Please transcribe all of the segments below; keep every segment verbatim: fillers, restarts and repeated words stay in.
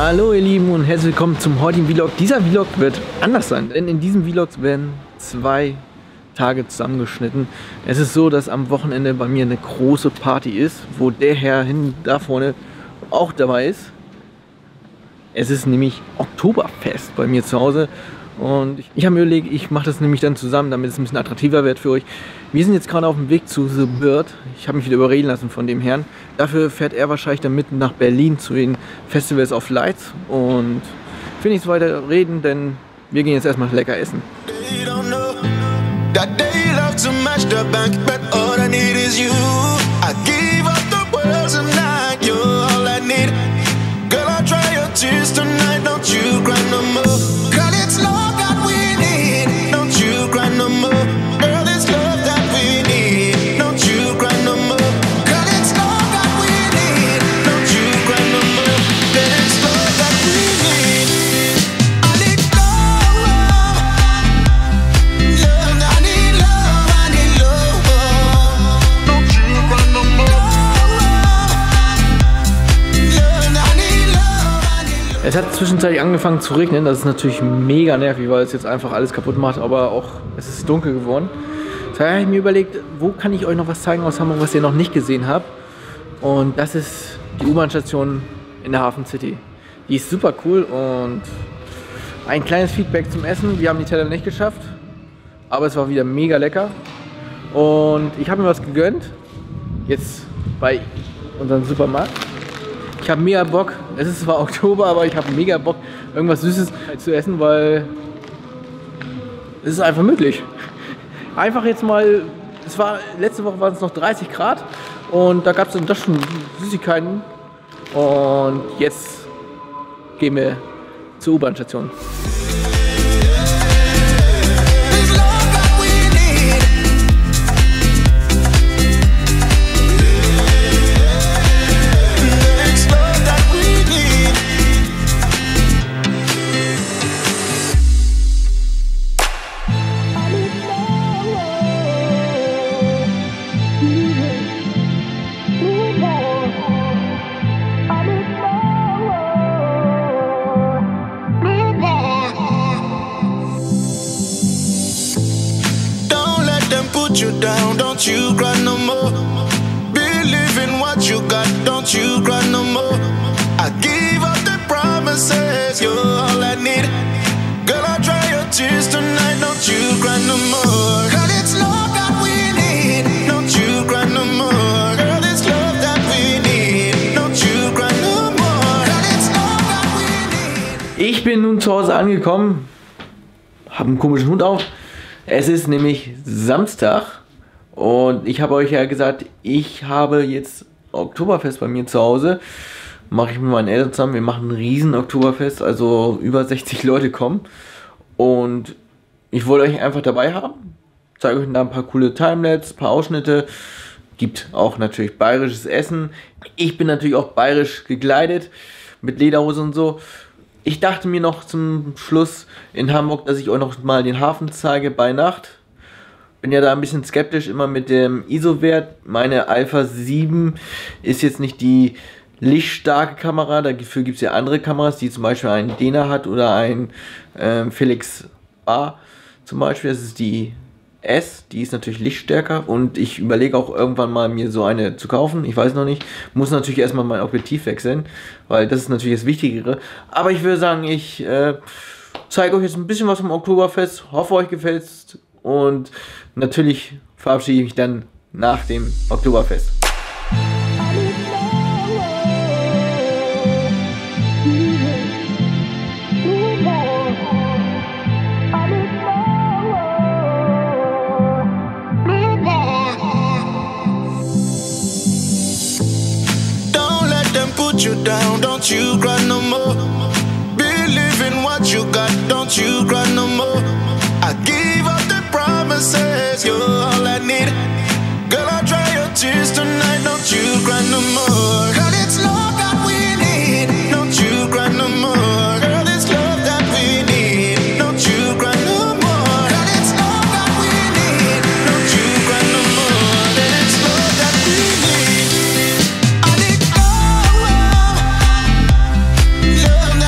Hallo ihr Lieben und herzlich willkommen zum heutigen Vlog. Dieser Vlog wird anders sein, denn in diesem Vlog werden zwei Tage zusammengeschnitten. Es ist so, dass am Wochenende bei mir eine große Party ist, wo der Herr hin da vorne auch dabei ist. Es ist nämlich Oktoberfest bei mir zu Hause und ich habe mir überlegt, ich mache das nämlich dann zusammen, damit es ein bisschen attraktiver wird für euch. Wir sind jetzt gerade auf dem Weg zu The Bird. Ich habe mich wieder überreden lassen von dem Herrn. Dafür fährt er wahrscheinlich dann mitten nach Berlin zu den Festivals of Lights und ich will nicht weiter reden, denn wir gehen jetzt erstmal lecker essen. Es hat zwischenzeitlich angefangen zu regnen, das ist natürlich mega nervig, weil es jetzt einfach alles kaputt macht, aber auch es ist dunkel geworden. Daher habe ich mir überlegt, wo kann ich euch noch was zeigen aus Hamburg, was ihr noch nicht gesehen habt. Und das ist die U-Bahn-Station in der Hafen City. Die ist super cool und ein kleines Feedback zum Essen. Wir haben die Teller nicht geschafft, aber es war wieder mega lecker. Und ich habe mir was gegönnt, jetzt bei unserem Supermarkt. Ich habe mega Bock, es ist zwar Oktober, aber ich habe mega Bock, irgendwas Süßes zu essen, weil es ist einfach möglich. Einfach jetzt mal, es war, letzte Woche waren es noch dreißig Grad und da gab es dann das schon Süßigkeiten und jetzt gehen wir zur U-Bahn-Station. You down, don't you cry no more. Believe in what you got, don't you cry no more. I give up the promises, you're all I need. Girl, I'll dry your tears tonight, don't you cry no more. Girl, it's love that we need, don't you cry no more. Girl, it's love that we need, don't you cry no more. Girl, it's love that we need. Ich bin nun zu Hause angekommen, habe einen komischen Hund auf. Es ist nämlich Samstag und ich habe euch ja gesagt, ich habe jetzt Oktoberfest bei mir zu Hause. Mache ich mit meinen Eltern zusammen. Wir machen ein riesen Oktoberfest, also über sechzig Leute kommen. Und ich wollte euch einfach dabei haben. Zeige euch da ein paar coole Timelapse, ein paar Ausschnitte. Gibt auch natürlich bayerisches Essen. Ich bin natürlich auch bayerisch gekleidet mit Lederhose und so. Ich dachte mir noch zum Schluss in Hamburg, dass ich euch noch mal den Hafen zeige bei Nacht. Bin ja da ein bisschen skeptisch immer mit dem I S O-Wert. Meine Alpha sieben ist jetzt nicht die lichtstarke Kamera. Dafür gibt es ja andere Kameras, die zum Beispiel einen Dena hat oder ein ähm, Felix A zum Beispiel. Das ist die S, die ist natürlich lichtstärker und ich überlege auch irgendwann mal mir so eine zu kaufen, ich weiß noch nicht, muss natürlich erstmal mein Objektiv wechseln, weil das ist natürlich das Wichtigere, aber ich würde sagen, ich äh, zeige euch jetzt ein bisschen was vom Oktoberfest, hoffe euch gefällt es und natürlich verabschiede ich mich dann nach dem Oktoberfest. You down, don't you cry no more. Believe in what you got, don't you cry no more. I give up the promises, you're all I need. Girl, I'll dry your tears tonight, don't you cry no more. Girl, it's love that we need, don't you cry no more. Girl, it's love that we need, don't you cry no more. Girl, it's love that we need, don't you cry no more. It's love that we need. I need love, love.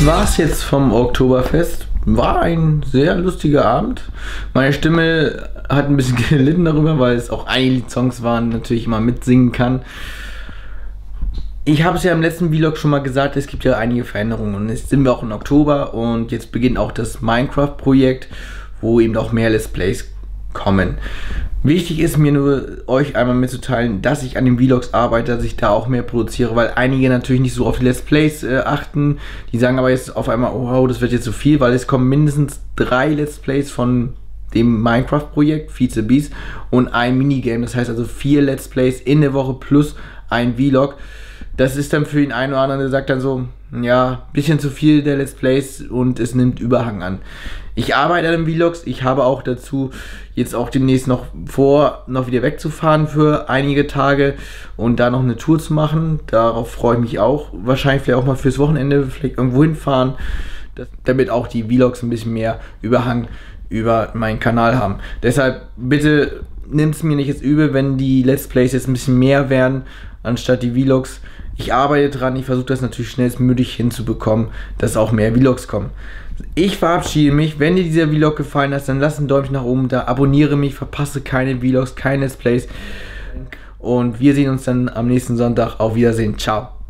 war's jetzt vom Oktoberfest. War ein sehr lustiger Abend. Meine Stimme hat ein bisschen gelitten darüber, weil es auch einige Songs waren, natürlich immer mitsingen kann. Ich habe es ja im letzten Vlog schon mal gesagt, es gibt ja einige Veränderungen und jetzt sind wir auch im Oktober und jetzt beginnt auch das Minecraft-Projekt, wo eben auch mehr Let's Plays kommen. Wichtig ist mir nur, euch einmal mitzuteilen, dass ich an den Vlogs arbeite, dass ich da auch mehr produziere, weil einige natürlich nicht so auf die Let's Plays äh, achten. Die sagen aber jetzt auf einmal, oh, wow, das wird jetzt zu viel, weil es kommen mindestens drei Let's Plays von dem Minecraft-Projekt, Vize Beast, und ein Minigame. Das heißt also vier Let's Plays in der Woche plus ein Vlog. Das ist dann für den einen oder anderen, der sagt dann so, ja, bisschen zu viel der Let's Plays und es nimmt Überhang an. Ich arbeite an den Vlogs, ich habe auch dazu jetzt auch demnächst noch vor, noch wieder wegzufahren für einige Tage und da noch eine Tour zu machen. Darauf freue ich mich auch. Wahrscheinlich vielleicht auch mal fürs Wochenende vielleicht irgendwo hinfahren, dass, damit auch die Vlogs ein bisschen mehr Überhang über meinen Kanal haben. Deshalb bitte nimmt es mir nicht jetzt übel, wenn die Let's Plays jetzt ein bisschen mehr werden, anstatt die Vlogs. Ich arbeite dran, ich versuche das natürlich schnellstmöglich hinzubekommen, dass auch mehr Vlogs kommen. Ich verabschiede mich. Wenn dir dieser Vlog gefallen hat, dann lass ein Däumchen nach oben da, abonniere mich, verpasse keine Vlogs, keine Let's Plays und wir sehen uns dann am nächsten Sonntag. Auf Wiedersehen, ciao.